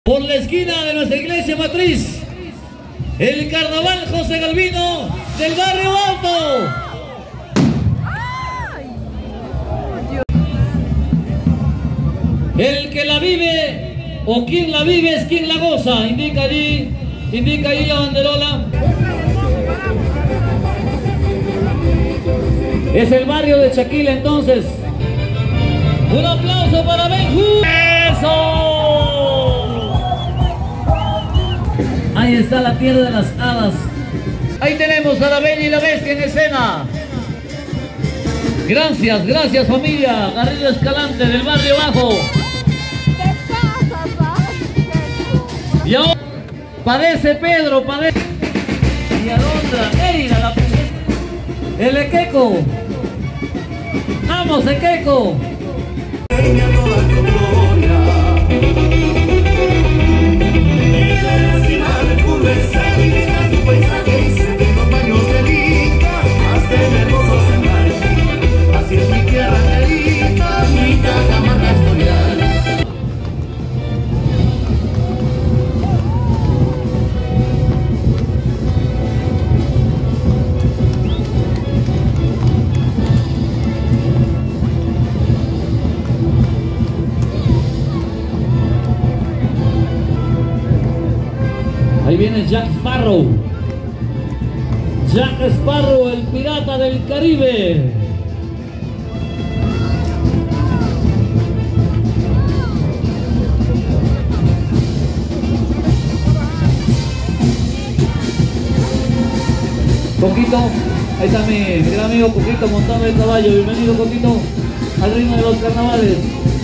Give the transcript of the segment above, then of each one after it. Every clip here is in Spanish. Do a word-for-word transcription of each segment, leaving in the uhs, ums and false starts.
Por la esquina de nuestra iglesia matriz, el Carnaval José Galvino del Barrio Alto. El que la vive o quien la vive es quien la goza. Indica allí, indica allí la banderola. Es el barrio de Chaquil entonces. Un aplauso para Benjú. ¡Eso! Ahí está la tierra de las hadas. Ahí tenemos a la Bella y la Bestia en escena. Gracias, gracias familia. Garrido Escalante del Barrio Bajo. ¿Qué pasa, Paco? Y ahora padece Pedro, padece. Y Alondra, Mérida, la princesa. El Equeco. Vamos, Equeco. Ahí viene Jack Sparrow. Jack Sparrow, el pirata del Caribe. Coquito, ahí está mi, mi gran amigo Coquito montando el caballo. Bienvenido, Coquito, al ritmo de los carnavales.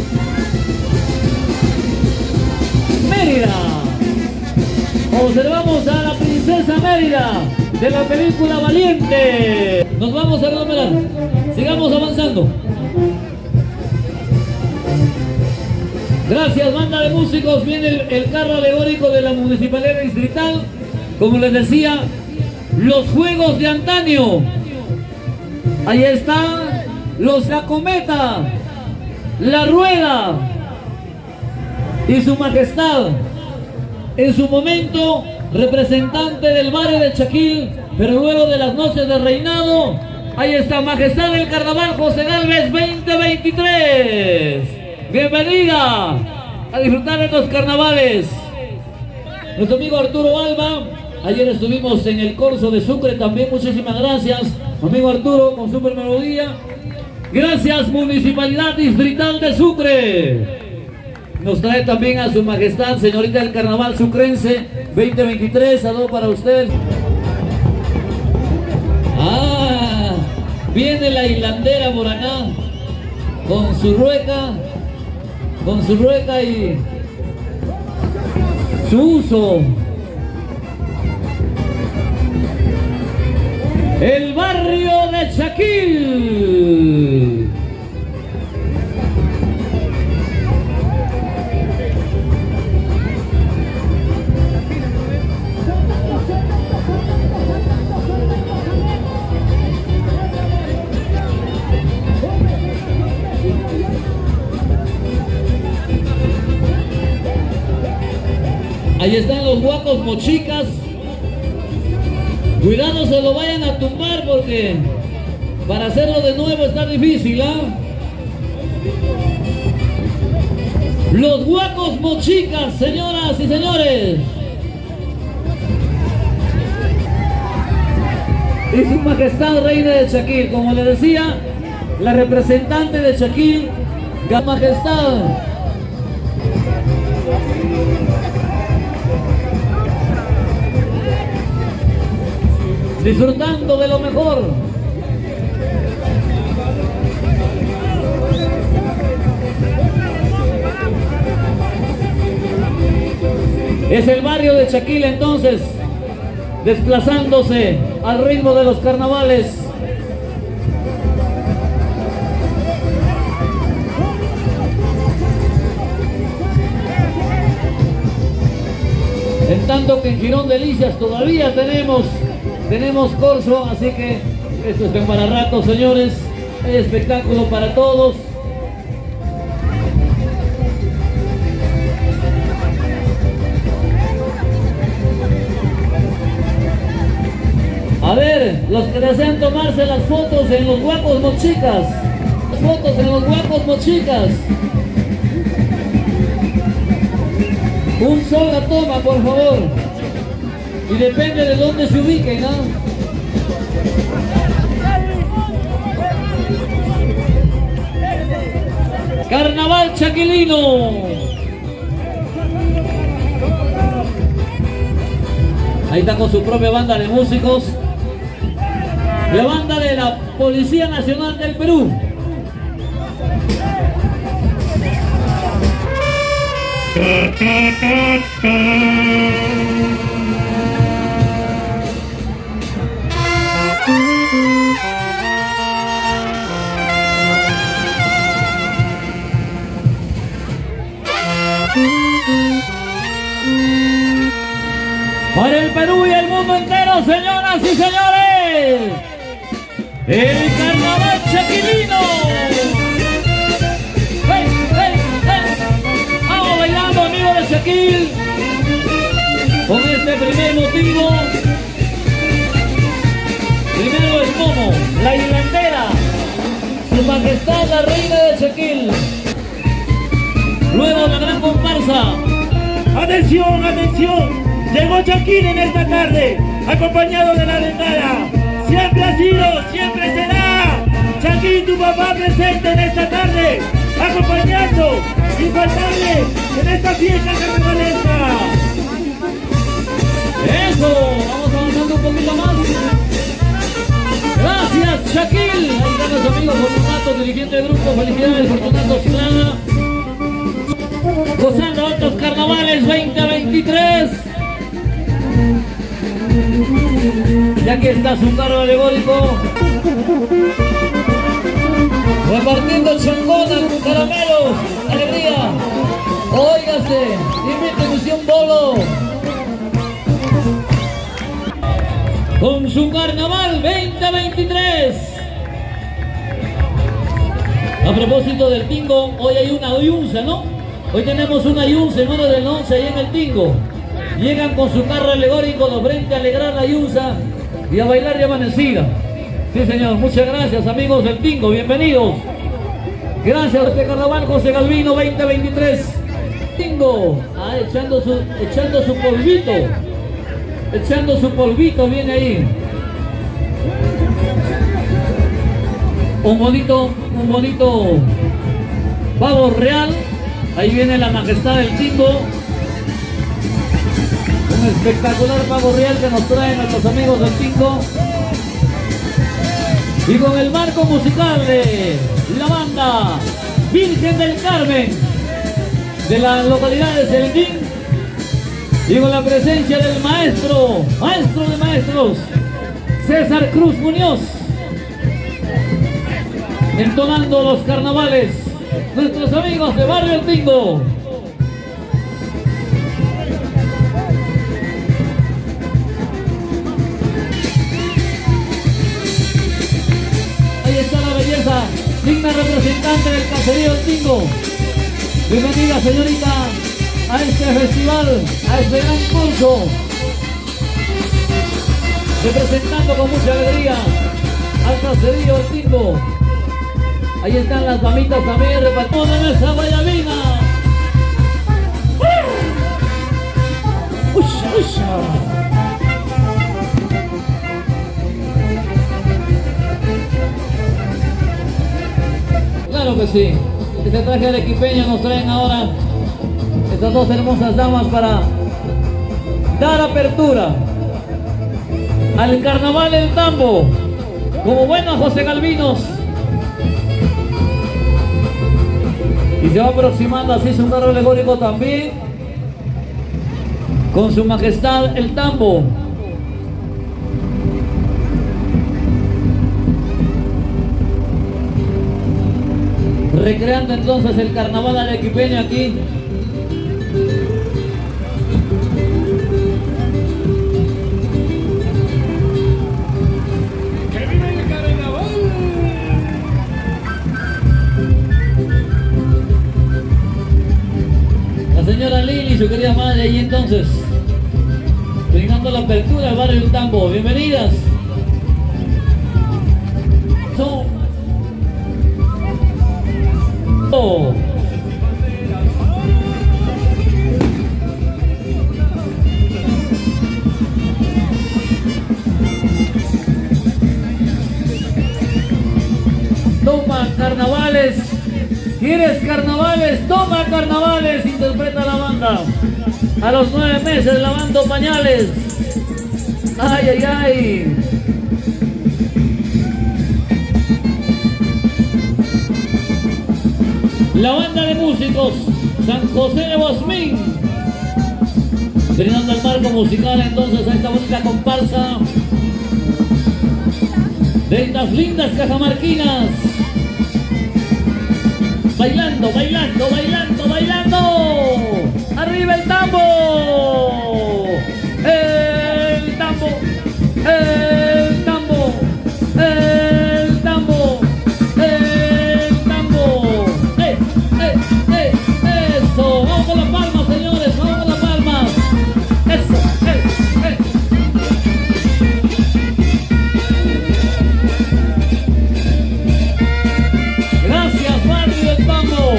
Mérida. Observamos a la princesa Mérida de la película Valiente. Nos vamos a aglomerar. Sigamos avanzando. Gracias, banda de músicos. Viene el, el carro alegórico de la Municipalidad Distrital. Como les decía, los juegos de antaño. Ahí están los La Cometa, La Rueda y su majestad. En su momento, representante del barrio de Chaquil, pero luego de las noches de reinado, ahí está, majestad del Carnaval José Galvez veinte veintitrés. Bienvenida a disfrutar de los carnavales. Nuestro amigo Arturo Alba, ayer estuvimos en el Corso de Sucre también, muchísimas gracias, amigo Arturo, con Super Melodía. Gracias, Municipalidad Distrital de Sucre. Nos trae también a su majestad, señorita del Carnaval Sucrense veinte veintitrés, saludo para usted. Ah, viene la hilandera Moraná con su rueca, con su rueca y su uso. El barrio de Chaquil. Ahí están los guacos mochicas. Cuidado, se lo vayan a tumbar porque para hacerlo de nuevo está difícil, ¿ah? Los guacos mochicas, señoras y señores. Y su majestad reina de Chaquil, como le decía, la representante de Chaquil, la majestad. Disfrutando de lo mejor. Es el barrio de Chaquil entonces, desplazándose al ritmo de los carnavales. En tanto que en Girón Delicias todavía tenemos Tenemos corso, así que esto es para rato, señores. Hay espectáculo para todos. los que desean tomarse las fotos en los huacos mochicas. Las fotos en los huacos mochicas. Un sola toma, por favor. Y depende de dónde se ubiquen, ¿no? Carnaval Chaquilino. Ahí está con su propia banda de músicos. La banda de la Policía Nacional del Perú. Para el Perú y el mundo entero, señoras y señores, el Carnaval Chaquilino. ¡Hey, hey, hey! Vamos bailando, amigos de Chaquil, con este primer motivo. Primero el momo, la hilandera, su majestad la reina de Chaquil. Luego la gran comparsa. ¡Atención, atención! Llegó Chaquil en esta tarde, acompañado de la dentada. Siempre ha sido, siempre será. Chaquil, tu papá presente en esta tarde, acompañando, infaltable, en esta fiesta carnavalesca. Eso, vamos avanzando un poquito más. Gracias, Chaquil. Ahí están los amigos Fortunato, dirigente del grupo. Felicidades, Fortunato Silana. Gozando otros carnavales veinte veintitrés. Y aquí está su carro alegórico, repartiendo changona, caramelos, alegría. Óigase, invíteme un bolo con su carnaval veinte veintitrés. A propósito del Tingo, hoy hay una yunza, ¿no? Hoy tenemos una yunza en hora del once ahí en el Tingo. Llegan con su carro alegórico de frente a alegrar la yunza y a bailar de amanecida. Sí, señor, muchas gracias, amigos del Tingo, bienvenidos. Gracias a este carnaval José Galvino veinte veintitrés. Tingo, ah, echando su, echando su polvito, echando su polvito, viene ahí. Un bonito, un bonito pavo real. Ahí viene la majestad del Tingo. Un espectacular pavo real que nos traen nuestros amigos del Tingo. Y con el marco musical de la banda Virgen del Carmen de la localidad de Celentín. Y con la presencia del maestro, maestro de maestros, César Cruz Muñoz, entonando los carnavales, nuestros amigos de Barrio El Tingo. Ahí está la belleza, digna representante del caserío El Tingo. Bienvenida, señorita, a este festival, a este gran curso, representando con mucha alegría al caserío El Tingo. Ahí están las damitas también repartiendo en esa guayabina. ¡Usha, usha! Claro que sí. Este traje de equipeño nos traen ahora estas dos hermosas damas para dar apertura al Carnaval del Tambo. Como buenos José Galvinos. Y se va aproximando así su carro alegórico también, con su majestad el Tambo. Recreando entonces el carnaval arequipeño aquí. Señora Lili, su querida madre, ahí entonces brindando la apertura al barrio del Tambo. Bienvenidas. Oh. Toma carnavales, ¿quieres carnavales? Toma carnavales, interpreta la banda. A los nueve meses lavando pañales. Ay, ay, ay. La banda de músicos San José de Bosmín, brindando el marco musical entonces a esta bonita comparsa de estas lindas cajamarquinas. Bailando, bailando, bailando, bailando. ¡Arriba el tambo! ¡El tambo! ¡El tambo! ¡El tambo! ¡El tambo! ¡Eh, eh, eh! ¡Eso! ¡Vamos con las palmas, señores! ¡Vamos con las palmas! ¡Eso! ¡Eh, eh! ¡Gracias, barrio del tambo!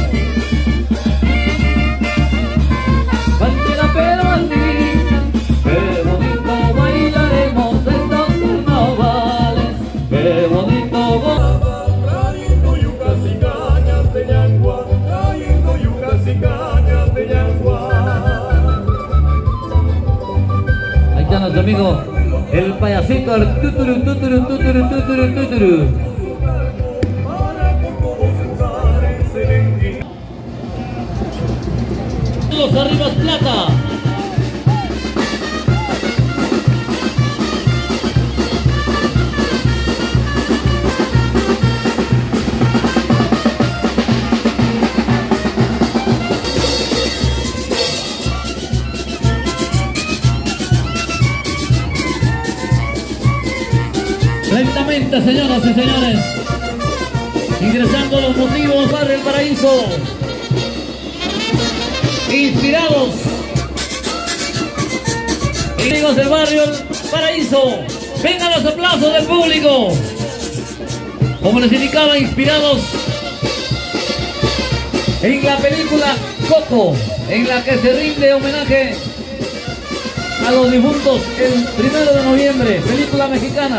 Ahí está nuestro amigo el payasito, el tuturu, tuturu, tuturu, tuturu, tuturu. Los arribas plata. Lentamente, señoras y señores, ingresando a los motivos Barrio El Paraíso, inspirados, amigos del Barrio El Paraíso, vengan los aplausos del público, como les indicaba, inspirados en la película Coco, en la que se rinde homenaje a los difuntos el primero de noviembre, película mexicana.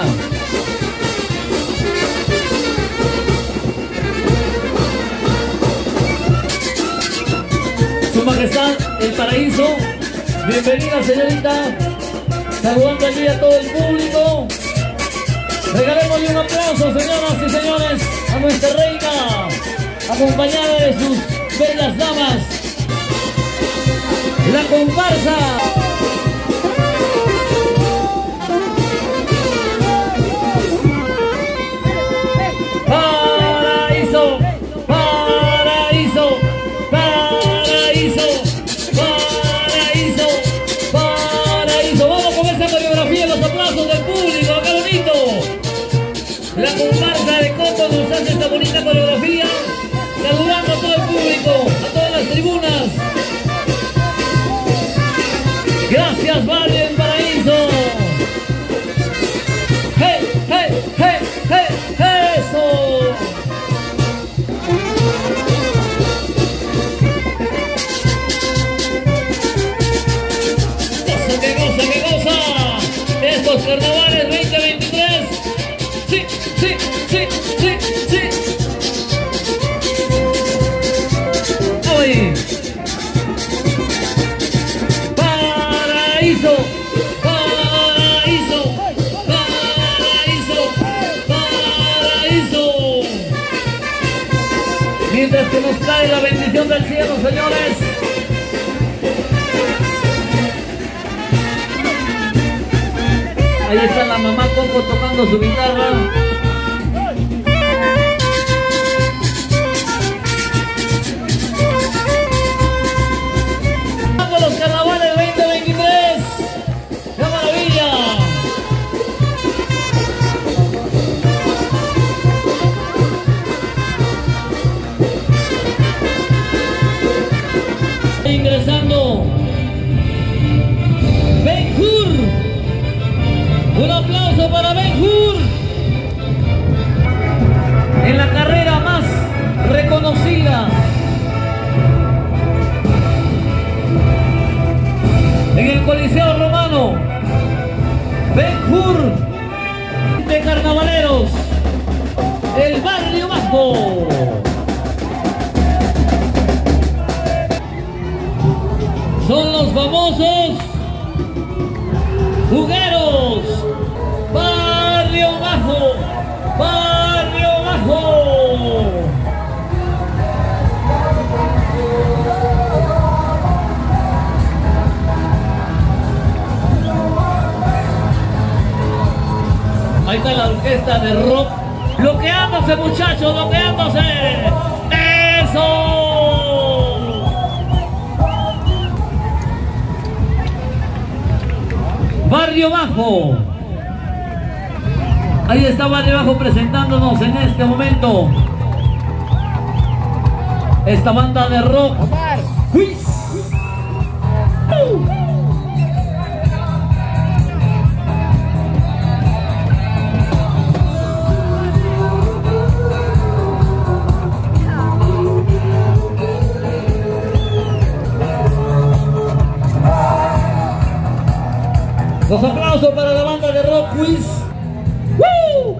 Su Majestad El Paraíso, bienvenida señorita, saludando allí a todo el público. Regalémosle un aplauso, señoras y señores, a nuestra reina, acompañada de sus bellas damas, la comparsa. Paraíso, paraíso, paraíso, paraíso, paraíso. Vamos con esta coreografía, los aplausos del público, qué bonito. La comparsa de Coco nos hace esta bonita coreografía, saludando a todo el público, a todas las tribunas. Gracias, Barrio El Paraíso. ¡Hey, hey, hey, hey! ¡Eso! ¡Eso, qué goza, qué goza! Estos carnavales veinte veintitrés. ¡Sí, sí, sí, sí, sí! ¡Ay! ¡Paraíso! ¡Paraíso! ¡Paraíso! ¡Paraíso! Mientras que nos cae la bendición del cielo, señores. Ahí está la mamá Coco tocando su guitarra. Los carnavales veinte veintitrés. ¡Qué maravilla! Ingresando Ben-Hur. Un aplauso para Ben-Hur en la carrera más reconocida en el Coliseo Romano, Ben-Hur de carnavaleros, el Barrio Bajo. Son los famosos jugueros, Barrio Bajo, Barrio Bajo. Ahí está la orquesta de rock, bloqueándose muchachos, bloqueándose. ¡Eso! Barrio Bajo. Ahí está Barrio Bajo presentándonos en este momento. Esta banda de rock. ¡Quiz! ¡Uh! Los aplausos para la banda de rock Quiz. ¡Woo!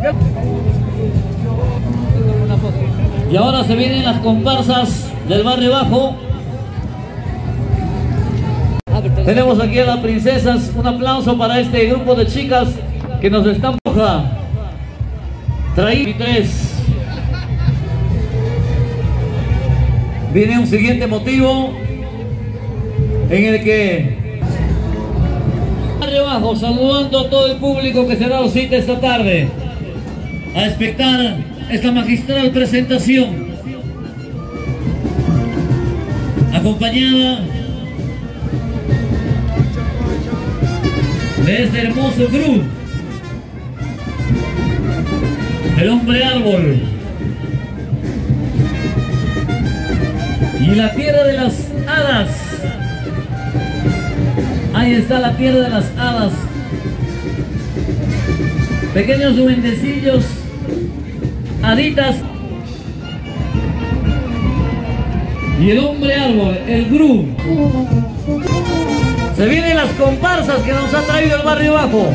Y ahora se vienen las comparsas del Barrio Bajo. Tenemos aquí a las princesas. Un aplauso para este grupo de chicas que nos están trayendo. tres. Viene un siguiente motivo en el que Barrio Bajo, saludando a todo el público que se ha dado cita esta tarde a espectar esta magistral presentación, acompañada de este hermoso grupo, el Hombre Árbol y la Tierra de las Hadas. Ahí está la Tierra de las Hadas. Pequeños duendecillos, haditas. Y el Hombre Árbol, el Gru. Se vienen las comparsas que nos ha traído el Barrio Bajo.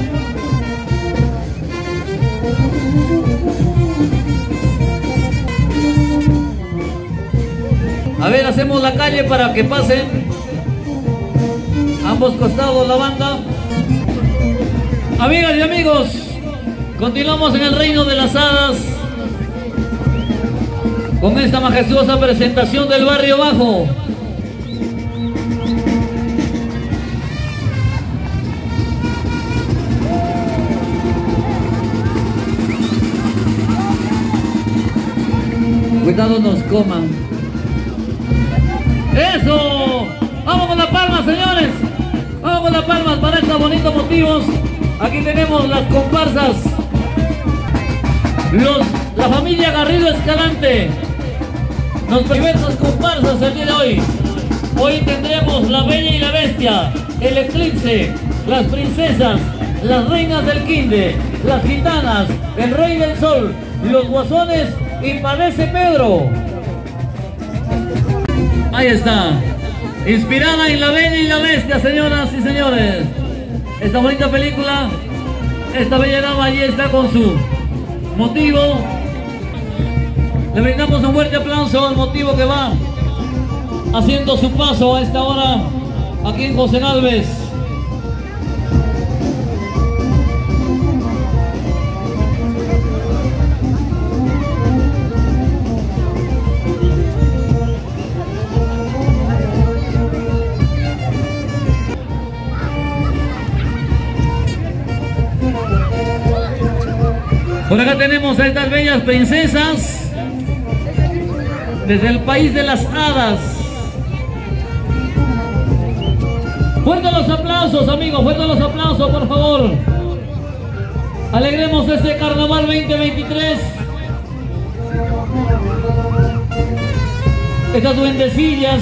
A ver, hacemos la calle para que pasen ambos costados la banda. Amigas y amigos, continuamos en el reino de las hadas con esta majestuosa presentación del Barrio Bajo. Cuidado nos coman. ¡Eso! ¡Vamos con las palmas, señores! Vamos con las palmas para estos bonitos motivos. Aquí tenemos las comparsas. Los, la familia Garrido Escalante. Los diversas comparsas el día de hoy. Hoy tendremos La Bella y la Bestia, El Eclipse, Las Princesas, Las Reinas del Quinde, Las Gitanas, El Rey del Sol, Los Guasones y Padece Pedro. Ahí está. Inspirada en La Bella y la Bestia, señoras y señores. Esta bonita película, esta bella dama allí está con su motivo. Le brindamos un fuerte aplauso al motivo que va haciendo su paso a esta hora aquí en José Galvez. Por acá tenemos a estas bellas princesas desde el país de las hadas. Fuertes los aplausos, amigos, fuertes los aplausos, por favor. Alegremos este carnaval veinte veintitrés. Estas duendecillas.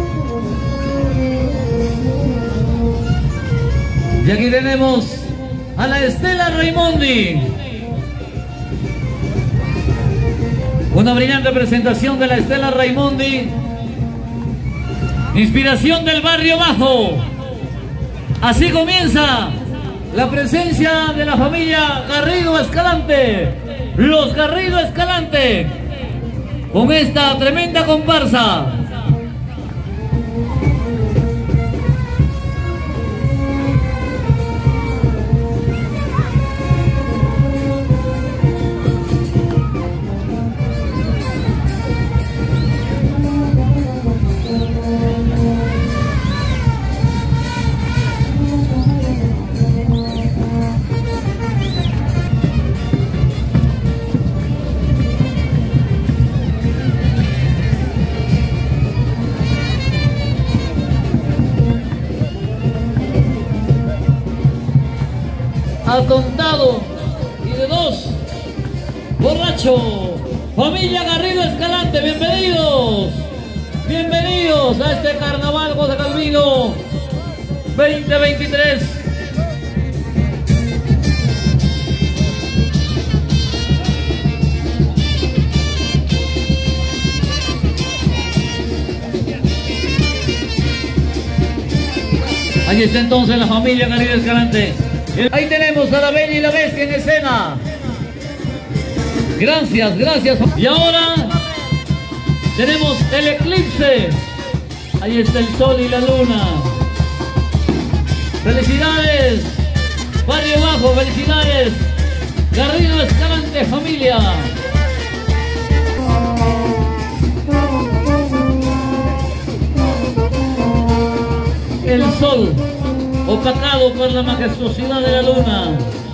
Y aquí tenemos a la Estela Raimondi. Una brillante presentación de la Estela Raimondi. Inspiración del barrio bajo. Así comienza la presencia de la familia Garrido Escalante. Los Garrido Escalante. Con esta tremenda comparsa. Atontado y de dos, borracho. Familia Garrido Escalante, bienvenidos, bienvenidos a este carnaval José Calvino veinte veintitrés. Ahí está entonces la familia Garrido Escalante. Ahí tenemos a la Bella y la Bestia en escena. Gracias, gracias. Y ahora tenemos el eclipse. Ahí está el sol y la luna. Felicidades, Barrio Bajo, felicidades. Garrido Escalante, familia. El sol opacado por la majestuosidad de la luna.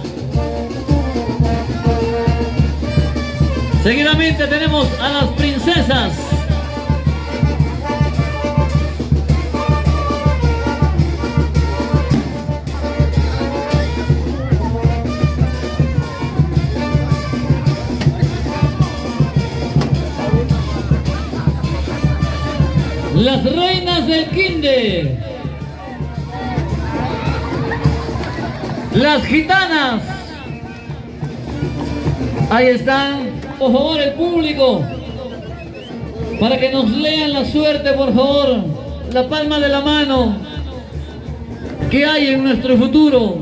Seguidamente tenemos a las princesas. Las reinas del Quinde. Las gitanas. Ahí están. Por favor, el público, para que nos lean la suerte, por favor, la palma de la mano que hay en nuestro futuro.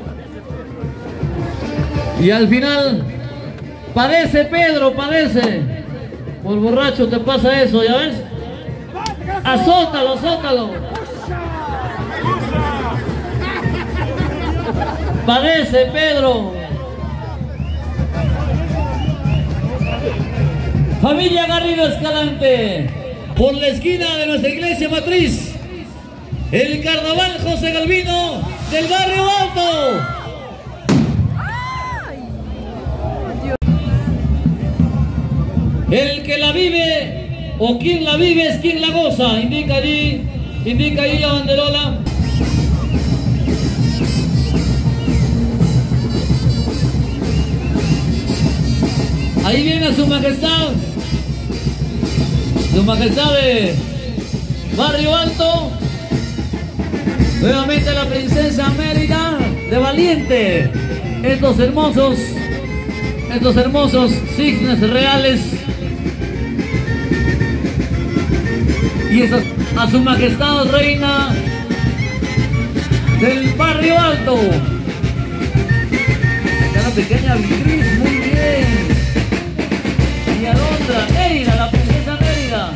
Y al final, padece Pedro, padece. Por borracho te pasa eso, ¿ya ves? Azótalo, azótalo. Padece Pedro. Familia Garrido Escalante, por la esquina de nuestra iglesia matriz, el carnaval José Calvino del Barrio Alto. El que la vive o quien la vive es quien la goza. Indica allí, indica allí la banderola. Ahí viene su majestad, su majestad de Barrio Alto, nuevamente la princesa Mérida de Valiente, estos hermosos, estos hermosos cisnes reales, y esas, a su majestad reina del Barrio Alto, una pequeña Beatriz, muy bien. Y Alondra, Mérida, la princesa Mérida.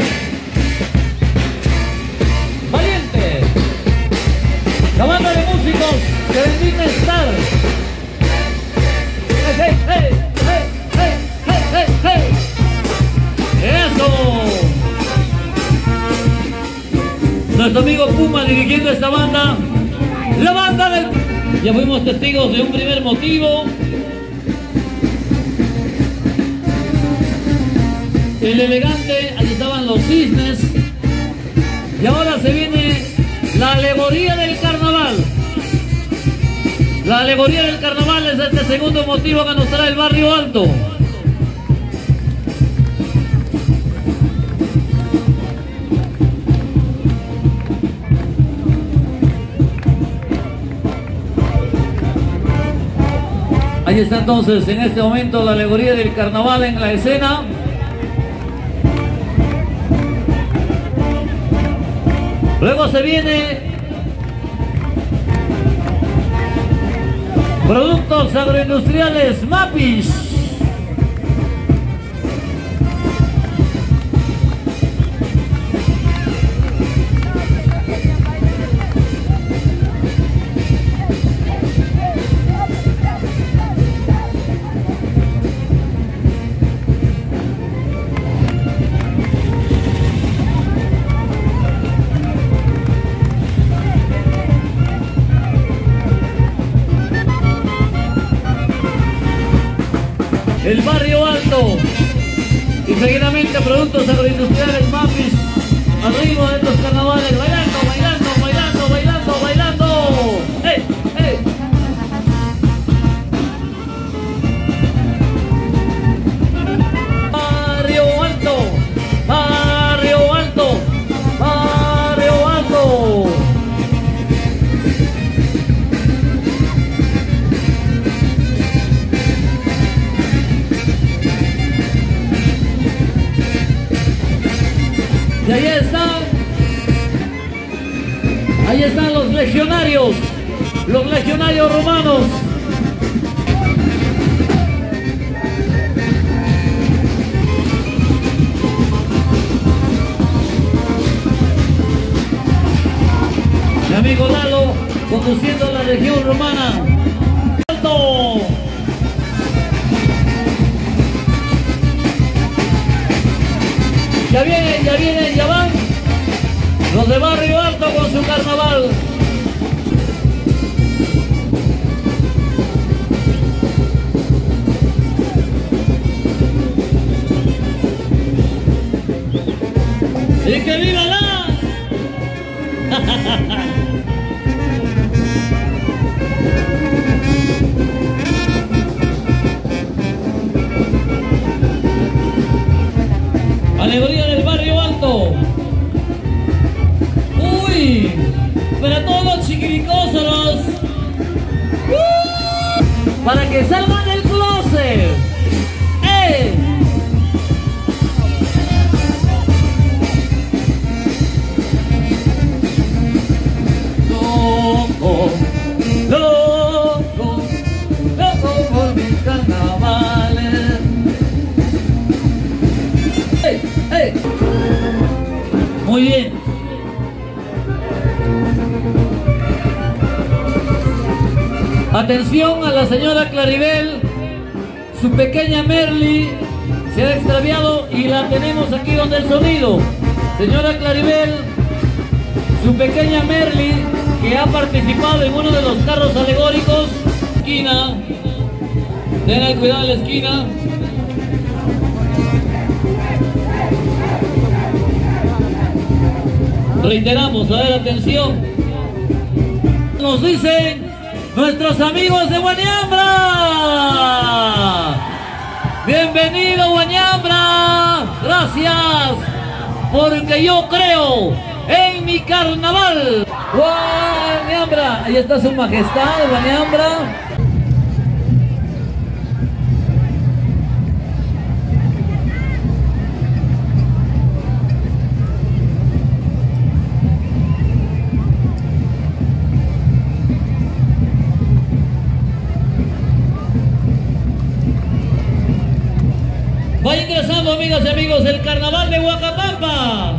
Valiente. La banda de músicos que bendita estar. ¡Hey, hey, hey, hey, hey, hey, hey! ¡Eso! Nuestro amigo Puma dirigiendo esta banda. La banda del... Ya fuimos testigos de un primer motivo. El elegante, allí estaban los cisnes. Y ahora se viene la alegoría del carnaval. La alegoría del carnaval es este segundo motivo que nos trae el Barrio Alto. Ahí está entonces en este momento la alegoría del carnaval en la escena. Luego se viene productos agroindustriales Mapis. El barrio alto y seguidamente productos agroindustriales Mapis arriba de estos carnavales, bailando, bailando, bailando, bailando, bailando. ¡Eh, eh! Barrio alto, barrio alto, barrio alto. Y ahí están, ahí están los legionarios, los legionarios romanos. Mi amigo Lalo conduciendo la legión romana. ¡Alto! Ya vienen, ya vienen, ya van los de Barrio Alto con su carnaval. ¡Y que viva la! Alegoría del Barrio Alto. Uy, para todos los chiquiricosos, ¡uh! Para que salgan del closet. ¡Eh! Loco, loco, loco por mis carnavales. ¡Hey! ¡Hey! Muy bien. Atención a la señora Claribel, su pequeña Merly se ha extraviado y la tenemos aquí donde el sonido. Señora Claribel, su pequeña Merly que ha participado en uno de los carros alegóricos. Esquina, tengan cuidado en la esquina. Reiteramos, a ver, atención. Nos dicen nuestros amigos de Guañambra. Bienvenido, Guañambra. Gracias, porque yo creo en mi carnaval. Guañambra, ahí está su majestad, Guañambra. Va ingresando, amigas y amigos, el carnaval de Huacapampa.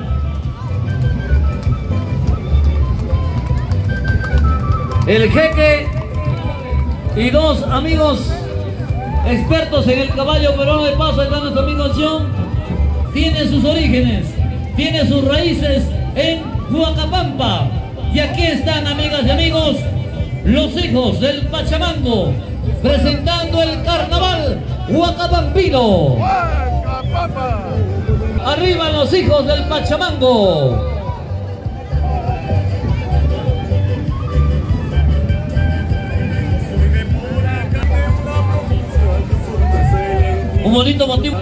El jeque y dos amigos expertos en el caballo peruano de paso. Acá nuestro amigo John tiene sus orígenes, tiene sus raíces en Huacapampa. Y aquí están, amigas y amigos, los hijos del Pachamango, presentando el carnaval huacapampino. ¡Huacapampa! Arriba los hijos del Pachamango. Un bonito motivo.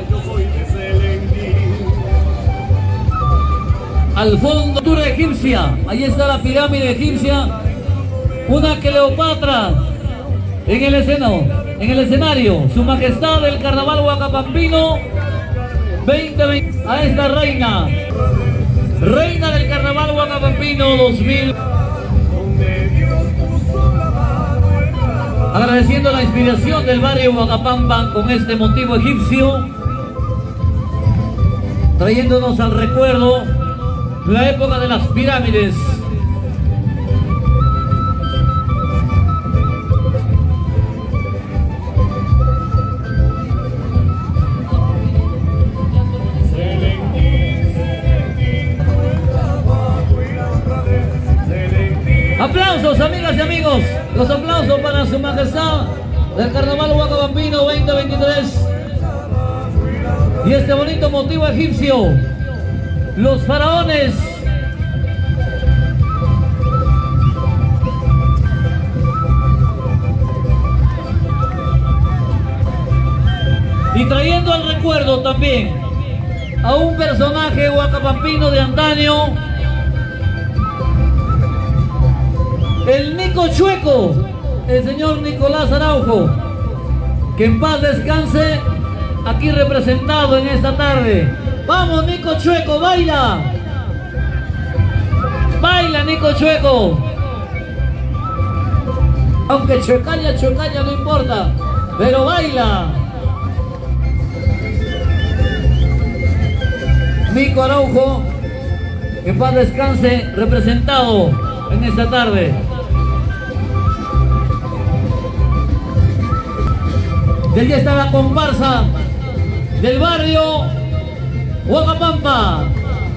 Al fondo, cultura egipcia. Ahí está la pirámide egipcia. Una Cleopatra en el escenario. en el escenario, Su Majestad el Carnaval Huacapampino veinte veinte, a esta reina, reina del Carnaval Huacapampino dos mil. Agradeciendo la inspiración del barrio Huacapampa con este motivo egipcio, trayéndonos al recuerdo la época de las pirámides. Aplausos, amigas y amigos, los aplausos para Su Majestad del Carnaval Huacapampino veinte veintitrés y este bonito motivo egipcio, los faraones. Y trayendo al recuerdo también a un personaje huacapampino de antaño, el Nico Chueco, el señor Nicolás Araujo, que en paz descanse, aquí representado en esta tarde. Vamos, Nico Chueco, baila. Baila, Nico Chueco. Aunque chuecaña, chuecaña, no importa, pero baila. Nico Araujo, que en paz descanse, representado en esta tarde. De allí está la comparsa del barrio Huacapampa.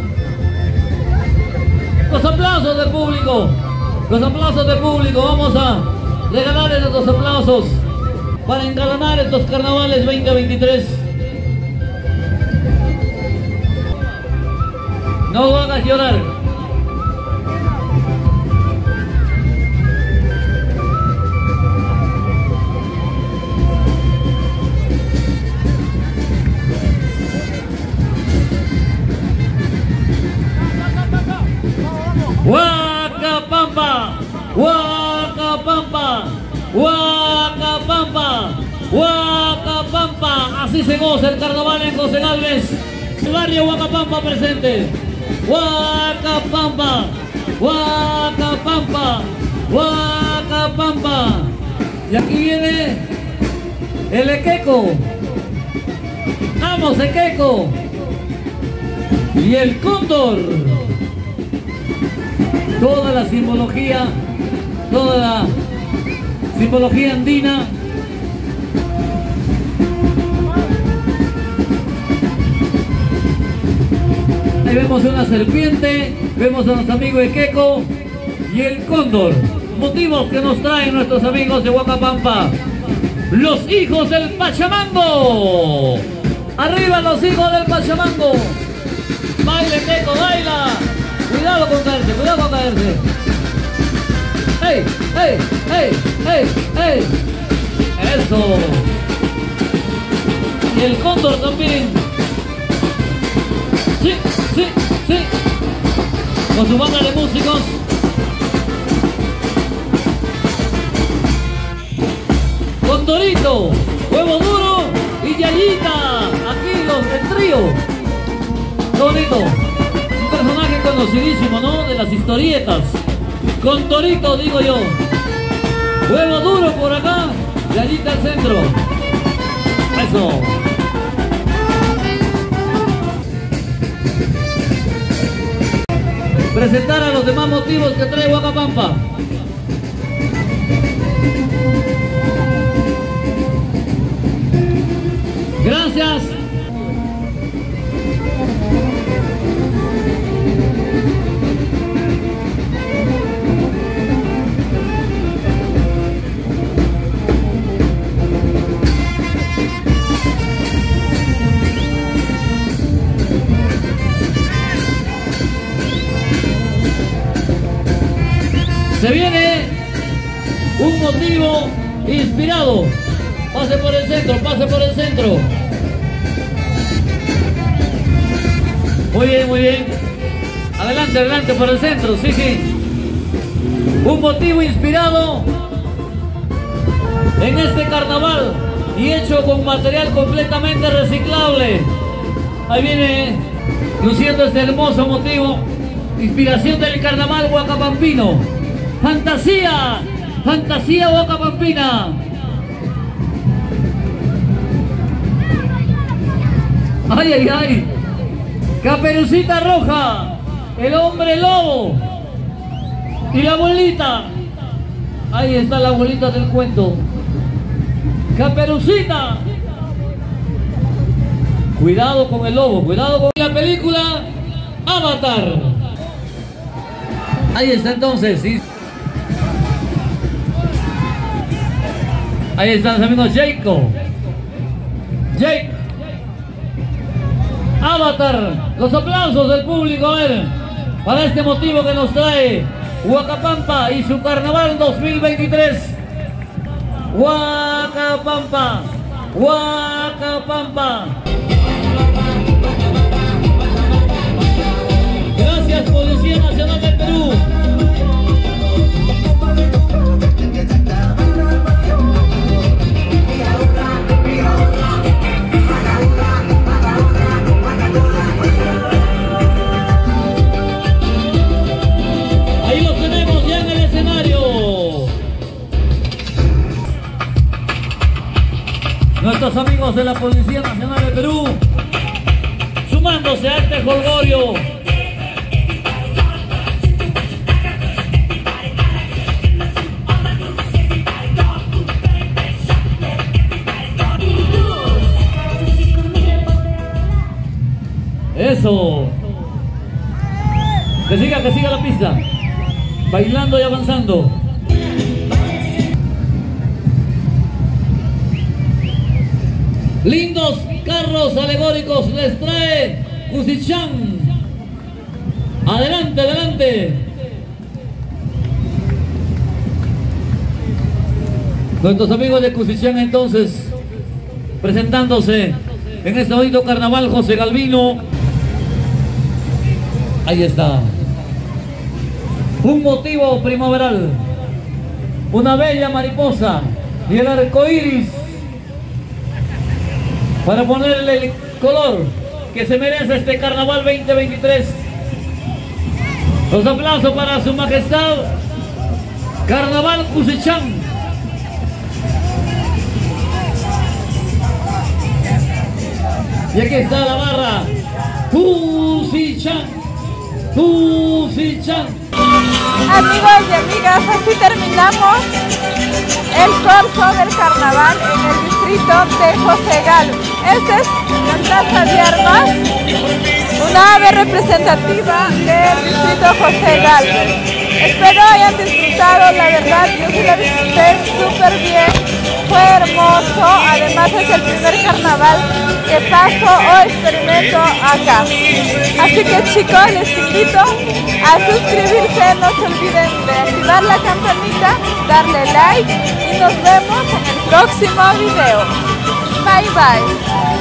Los aplausos del público, los aplausos del público. Vamos a regalarles estos aplausos para engalanar estos carnavales veinte veintitrés. No lo hagas llorar. Huacapampa, Huacapampa, Huacapampa, Huacapampa. Así se goza el carnaval en José Galvez. El barrio Huacapampa presente. Huacapampa, Huacapampa, Huacapampa. Y aquí viene el Equeco. Vamos, Equeco. Y el Cóndor. Toda la simbología, toda la simbología andina. Ahí vemos una serpiente, vemos a nuestro amigo Equeco y el Cóndor. Motivos que nos traen nuestros amigos de Huacapampa. Los hijos del Pachamango. Arriba los hijos del Pachamango. Baila, Equeco, baila. Cuidado con caerse, cuidado con caerse. ¡Ey, ey, ey, ey, ey! ¡Eso! Y el Cóndor también. ¡Sí, sí, sí! Con su banda de músicos. Condorito, Huevo Duro y Yayita. Aquí los, el trío. ¡Qué bonito! Personaje conocidísimo, ¿no? De las historietas. Condorito, digo yo. Huevo Duro por acá y allí está el centro. Eso. Presentar a los demás motivos que trae Huacapampa. Gracias. Se viene un motivo inspirado. Pase por el centro, pase por el centro. Muy bien, muy bien. Adelante, adelante por el centro, sí, sí. Un motivo inspirado en este carnaval y hecho con material completamente reciclable. Ahí viene luciendo este hermoso motivo, inspiración del carnaval huacapampino. Fantasía, fantasía huacapampina. Ay, ay, ay. Caperucita Roja, el hombre lobo y la abuelita. Ahí está la abuelita del cuento. Caperucita. Cuidado con el lobo, cuidado con la película Avatar. Ahí está entonces, sí. Ahí están los amigos Jacob. Jake. Avatar. Los aplausos del público, a ver, para este motivo que nos trae Huacapampa y su carnaval dos mil veintitrés. Huacapampa, Huacapampa. Gracias, Policía Nacional del Perú. Ahí los tenemos ya en el escenario. Nuestros amigos de la Policía Nacional del Perú, sumándose a este jolgorio. Eso. Que siga, que siga la pista. Bailando y avanzando. Lindos carros alegóricos les trae Cusichán. Adelante, adelante. Nuestros amigos de Cusichán entonces presentándose en este bonito carnaval José Galvino. Ahí está. Un motivo primaveral, una bella mariposa y el arco iris para ponerle el color que se merece este carnaval veinte veintitrés. Los aplausos para su majestad Carnaval Cusichán. Y aquí está la barra Cusichán, Cusichán. Amigos y amigas, así terminamos el corso del carnaval en el distrito de José Galo. Esta es la Plaza de Armas, una ave representativa del distrito José Galo. Espero hayan disfrutado, la verdad, yo sí la disfruté súper bien, fue hermoso, además es el primer carnaval que paso o experimento acá. Así que chicos, les invito a suscribirse, no se olviden de activar la campanita, darle like y nos vemos en el próximo video. Bye bye.